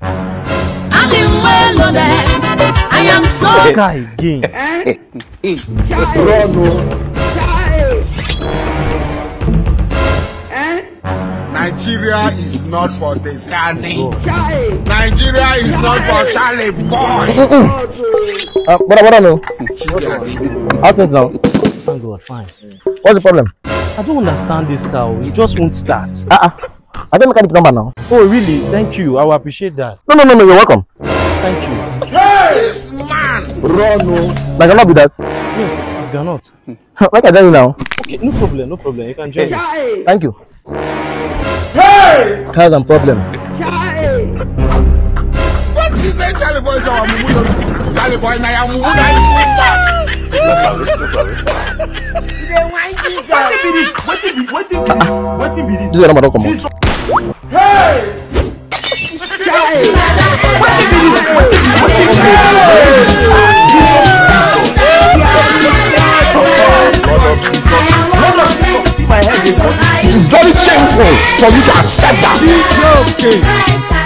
I am so guy again. Nigeria is not for the Ghani. Nigeria is not for Charlie boy. What no? How things now? Thank God, fine. What's the problem? I don't understand this car. It just won't start. I don't mechanic number now. Oh, really? Thank you. I will appreciate that. No, you're welcome. Thank you. This man! Run. I cannot be that. Yes, it cannot. Like I tell you now. Okay, no problem. You can join me. Thank you. Hey! Has a problem. What is that Charlie boy? Charlie boy, now I'm What be this? This is not come on. Hey! It is very shameful for you to accept that.